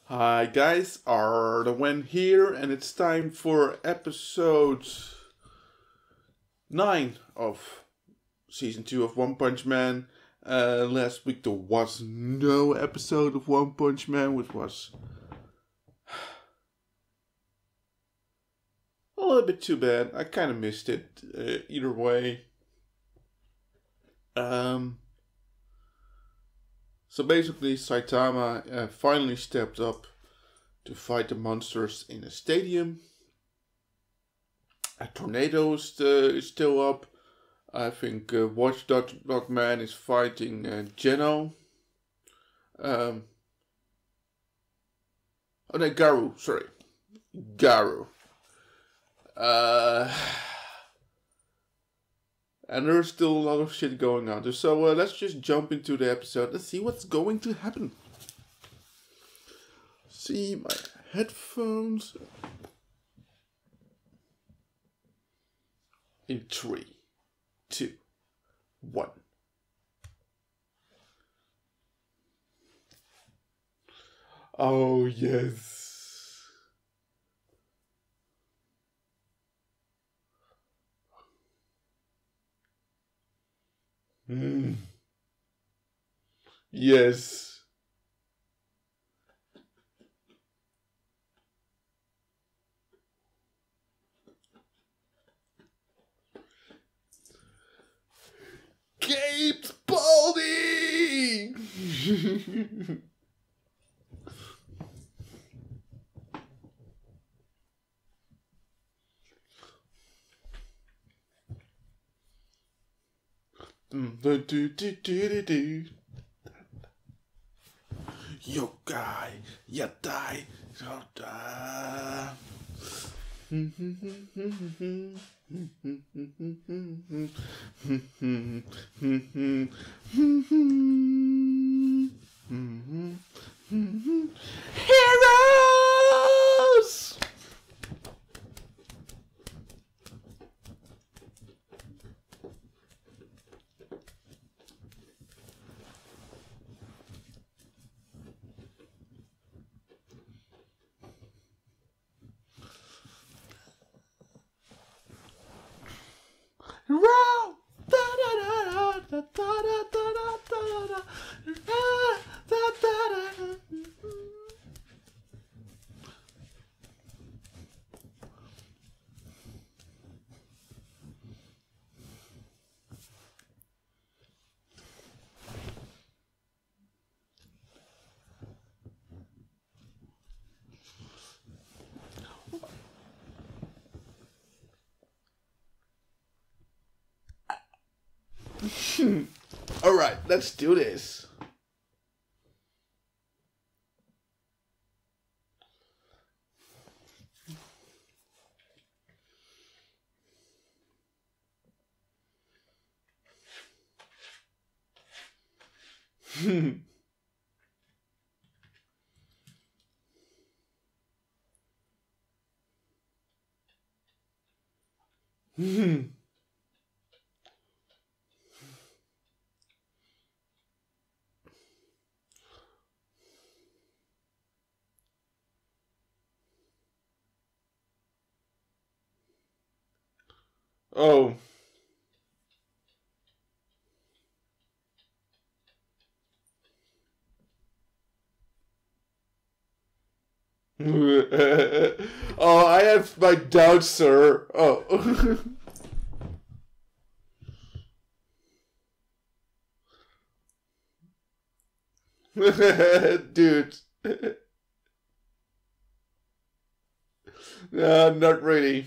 Hi guys, Ardawen here, and it's time for episode 9 of season 2 of One Punch Man. Last week there was no episode of One Punch Man, which was a little bit too bad. I kind of missed it. Either way. So basically, Saitama finally stepped up to fight the monsters in a stadium. A tornado is still up. I think Watchdog Man is fighting Geno. Oh no, Garu. Sorry, Garu. And there's still a lot of shit going on. So let's just jump into the episode. Let's see what's going to happen. See my headphones. In 3, 2, 1. Oh yes. Yes. Caped Baldy! Yokai, yatai, yoda. Heroes! Alright, let's do this. Oh. Oh, I have my doubts, sir. Oh. Dude. Not really.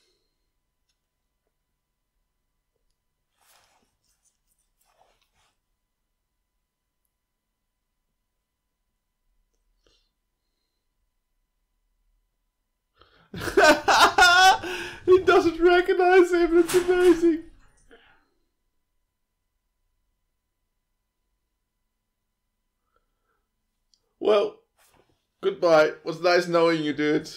He doesn't recognize him. It's amazing. Well, goodbye. It was nice knowing you, dude.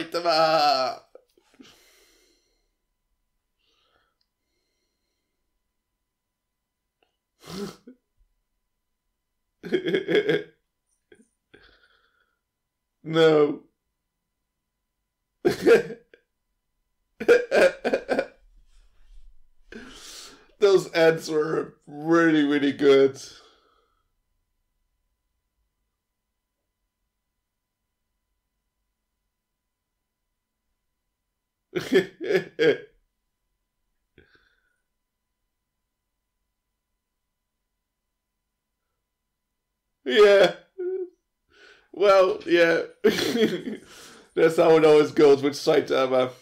Saitama! No. Those ads were really, really good. Yeah. Well, yeah. That's how it always goes with Saitama.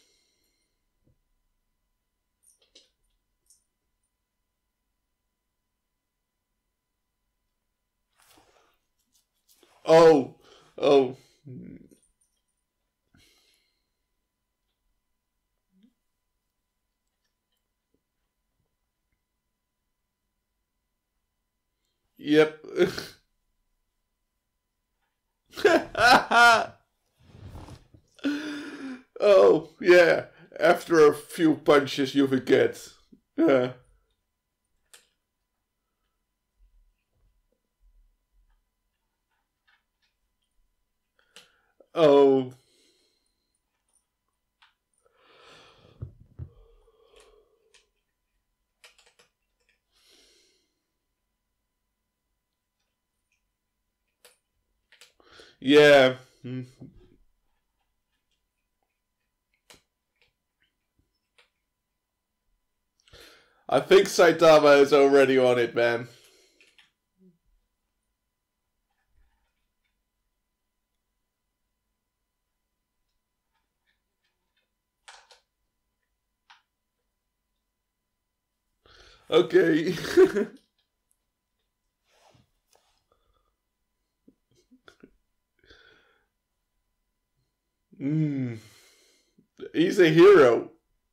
Oh. Oh. Yep. Oh, yeah. After a few punches, you forget. Oh. Yeah. I think Saitama is already on it, man. Okay. He's a hero.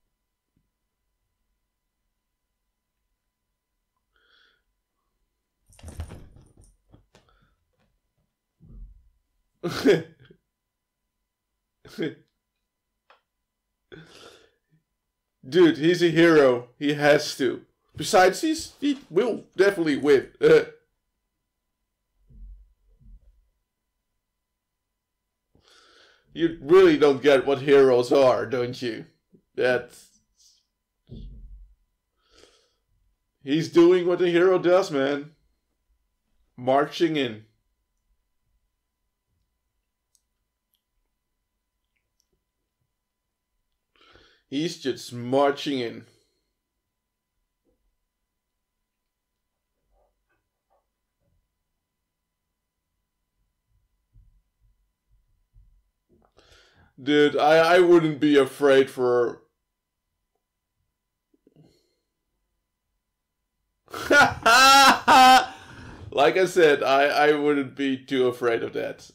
Dude, he's a hero. He has to. Besides, he will definitely win. You really don't get what heroes are, don't you? That's... He's doing what a hero does, man. Marching in. He's just marching in. Dude, I wouldn't be afraid for... Like I said, I wouldn't be too afraid of that.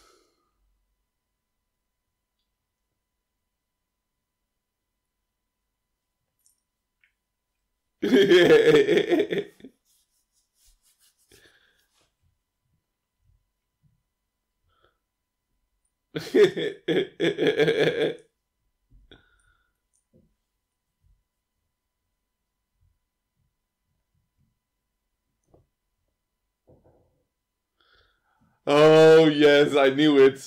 Oh, yes, I knew it.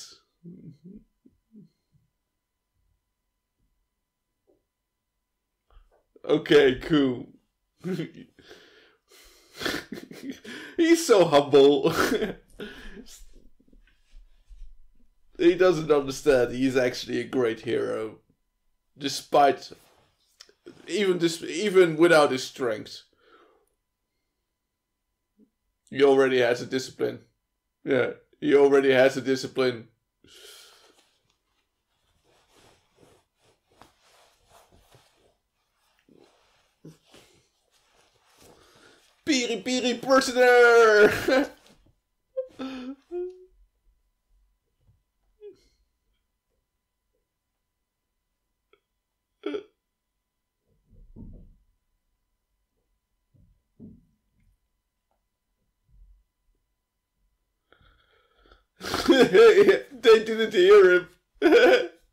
Okay, cool. He's so humble. He doesn't understand he's actually a great hero. Despite... Even without his strength. He already has a discipline. Yeah, he already has a discipline. Piri Piri prisoner! They didn't hear him.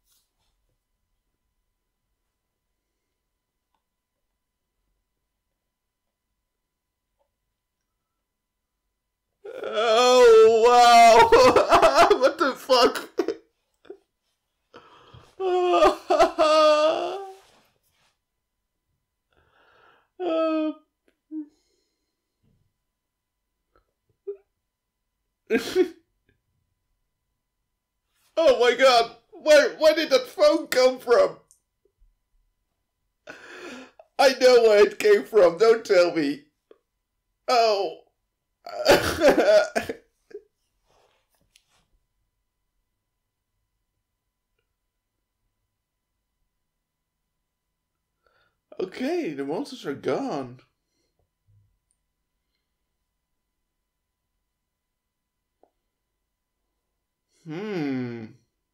Oh my god! Where did that phone come from? I know where it came from, don't tell me. Oh. Okay, the monsters are gone. Hmm.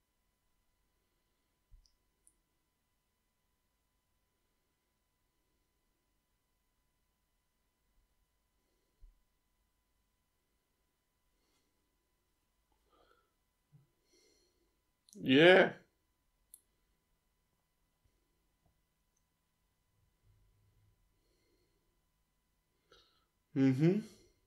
Yeah. Mm-hmm.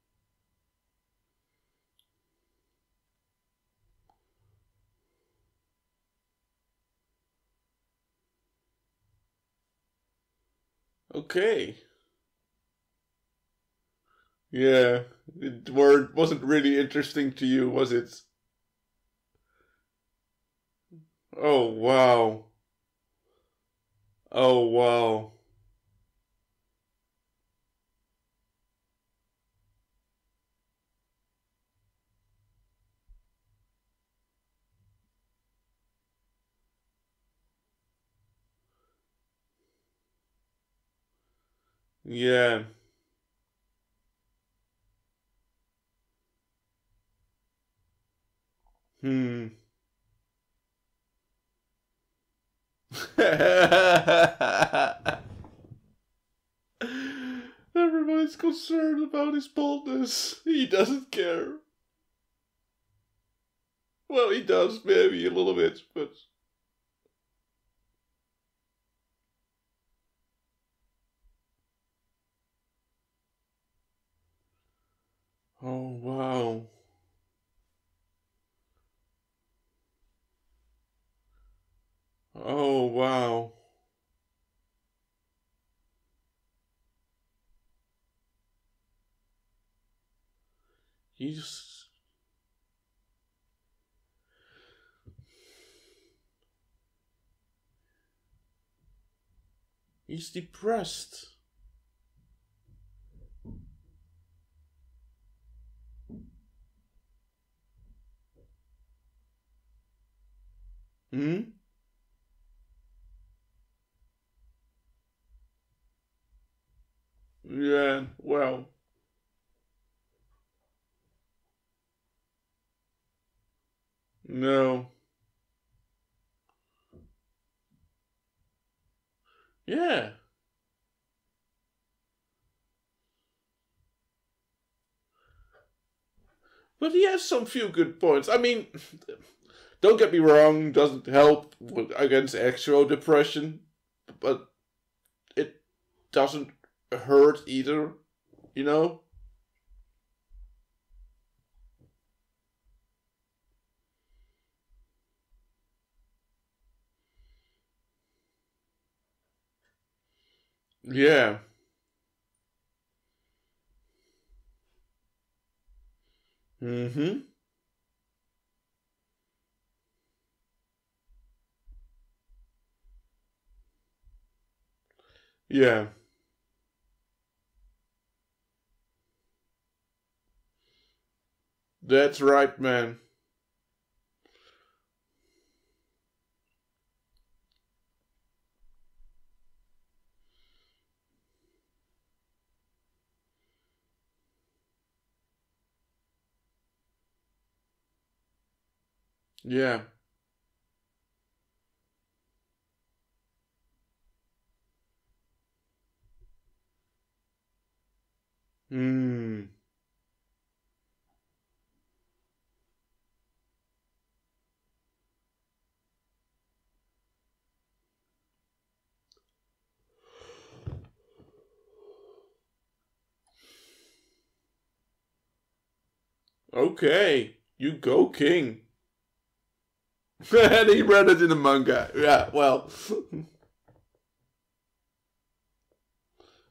Okay. Yeah. It wasn't really interesting to you, was it? Oh wow. Oh wow. Yeah. Hmm. Everybody's concerned about his baldness. He doesn't care. Well, he does, maybe a little bit, but... Oh, wow. Oh, wow. He's... He's depressed. Hmm? Yeah, well... No. Yeah. But he has some few good points. I mean, don't get me wrong, doesn't help against actual depression, but it doesn't hurt either, you know? Yeah. Mm-hmm. Yeah. That's right, man. Yeah. Hmm. Okay. You go, King. And he read it in the manga. Yeah, well.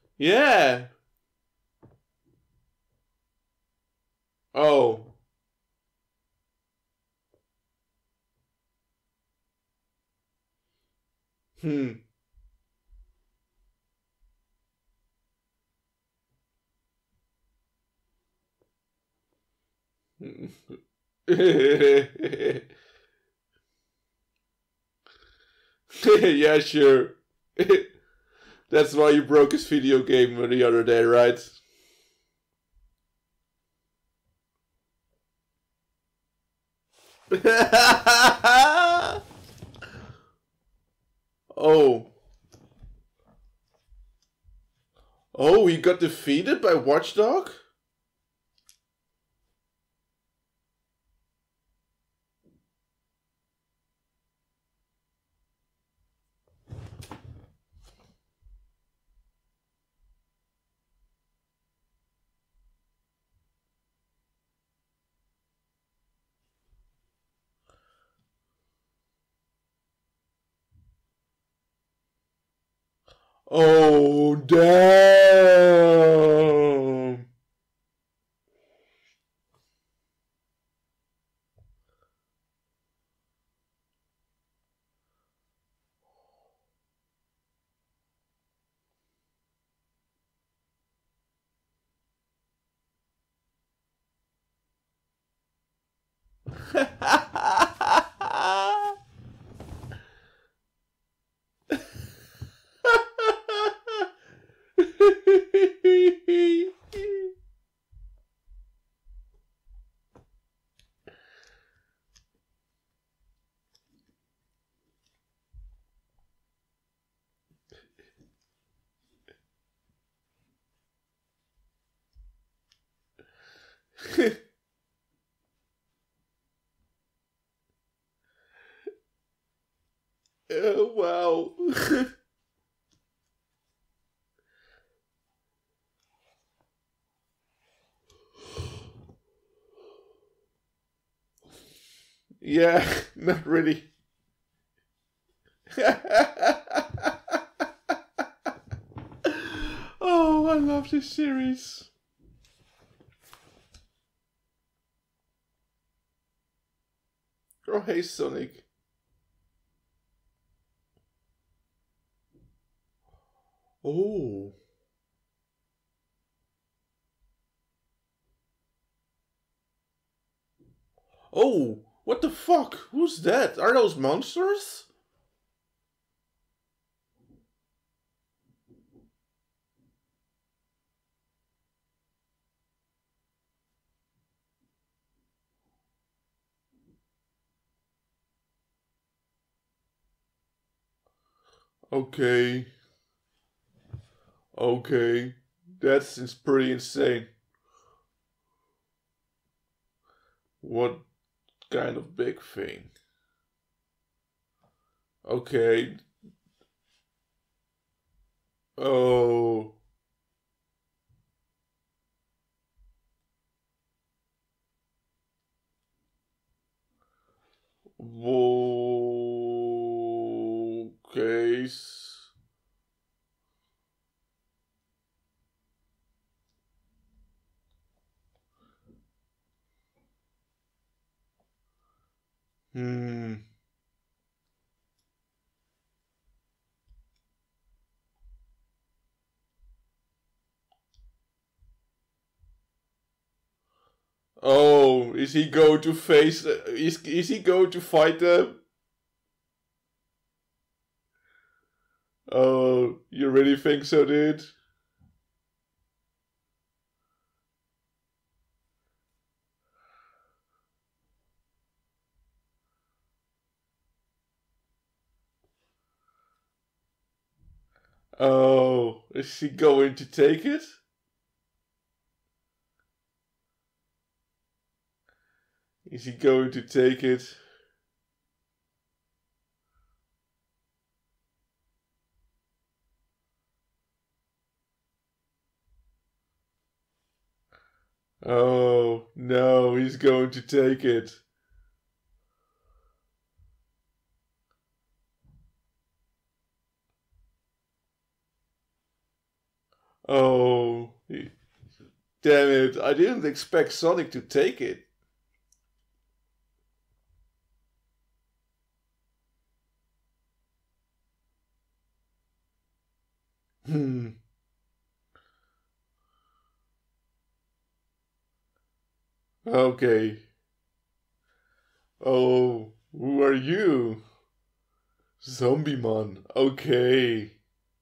Yeah. Oh. Hmm. Yeah, sure. That's why you broke his video game the other day, right? Oh. Oh, he got defeated by Watchdog? Oh, damn. Oh, wow. Yeah, not really. Oh, I love this series. Oh, hey, Sonic. Oh. Oh, what the fuck? Who's that? Are those monsters? Okay. Okay. That's pretty insane. What kind of big thing? Okay. Oh. Whoa. Okay. Hmm. Oh, is he going to face? Is he going to fight them? Oh, you really think so, dude? Oh, is he going to take it? Is he going to take it? Oh, no, he's going to take it. Oh, damn it. I didn't expect Sonic to take it. Hmm. Okay. Oh, who are you? Zombie man. Okay.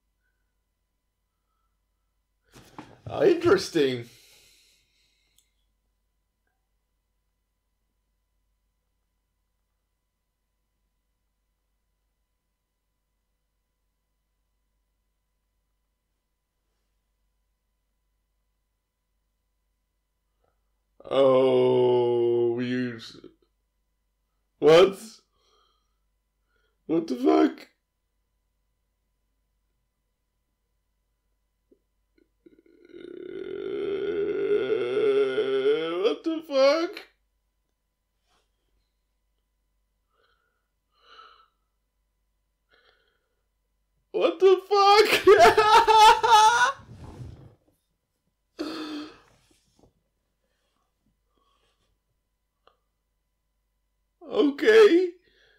Interesting. Oh, you. What? What the fuck? What the fuck? What the fuck? Okay.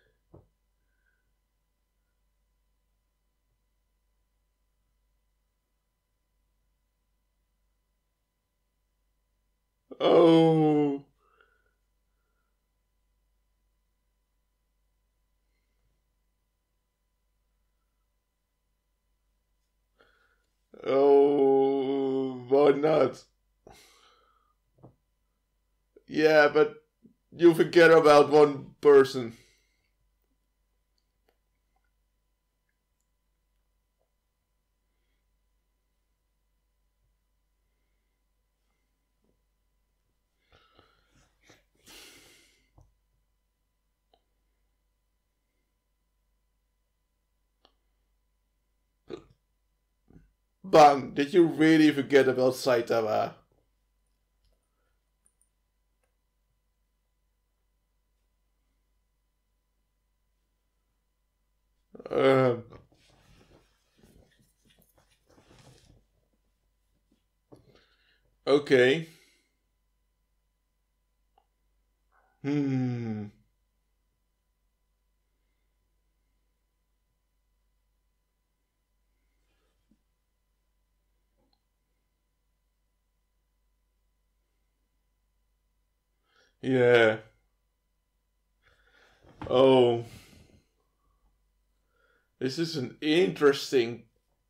Oh. Oh. Why not? Yeah, but you forget about one person. Bang, did you really forget about Saitama? Um, okay. Hmm. Yeah. Oh. This is an interesting.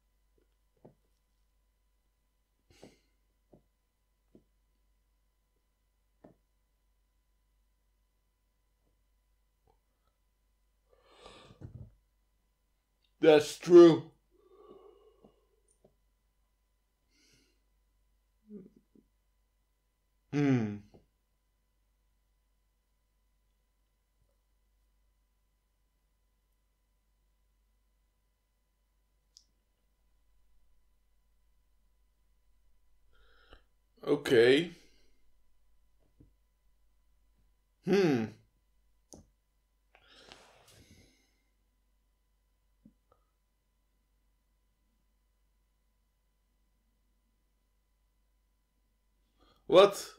That's true. Hmm. Okay. Hmm. What?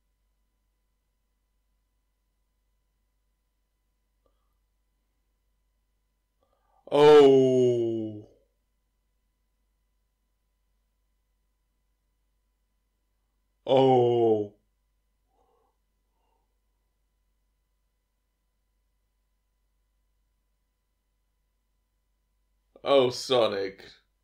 Oh. Oh. Oh, Sonic.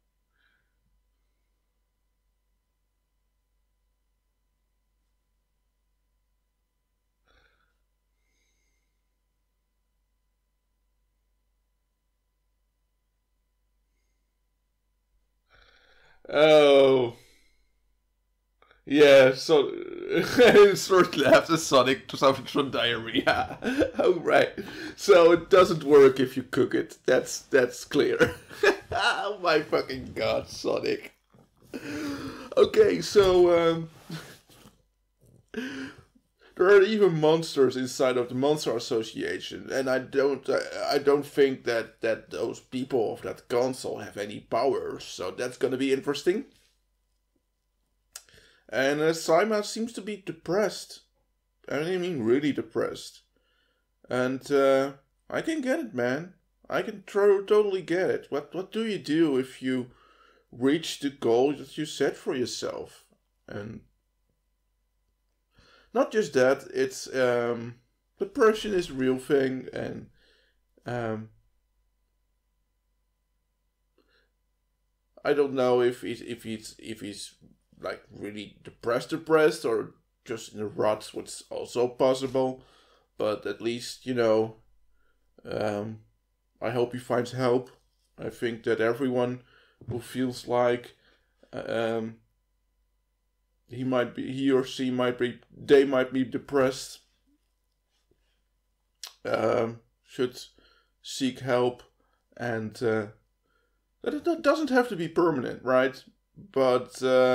Oh. Yeah, so shortly after Sonic suffers from diarrhea. Oh right. So it doesn't work if you cook it. That's clear. Oh my fucking god, Sonic. Okay, so there are even monsters inside of the Monster Association, and I don't think that those people of that council have any powers. So that's gonna be interesting. And Saima seems to be depressed. I mean, really depressed. And I can get it, man. I can totally get it. What do you do if you reach the goal that you set for yourself. And not just that, it's depression is a real thing, and I don't know if he's like really depressed, or just in a rut, what's also possible. But at least, I hope he finds help. I think that everyone who feels like he or she might be depressed, should seek help, and that doesn't have to be permanent, right? But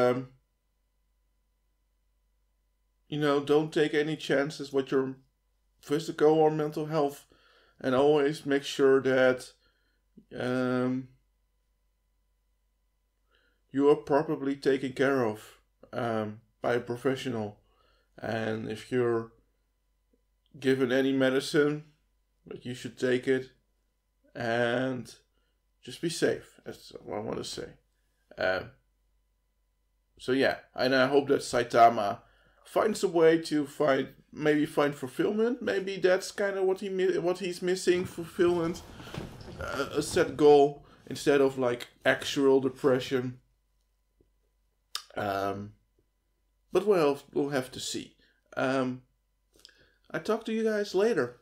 don't take any chances with your physical or mental health, and always make sure that you are properly taken care of by a professional. And if you're given any medicine, that you should take it, and just be safe. That's what I want to say. So yeah, and I hope that Saitama finds a way to find fulfillment. Maybe that's kind of what he's missing, fulfillment, a set goal instead of like actual depression. But we'll have to see. I talk to you guys later.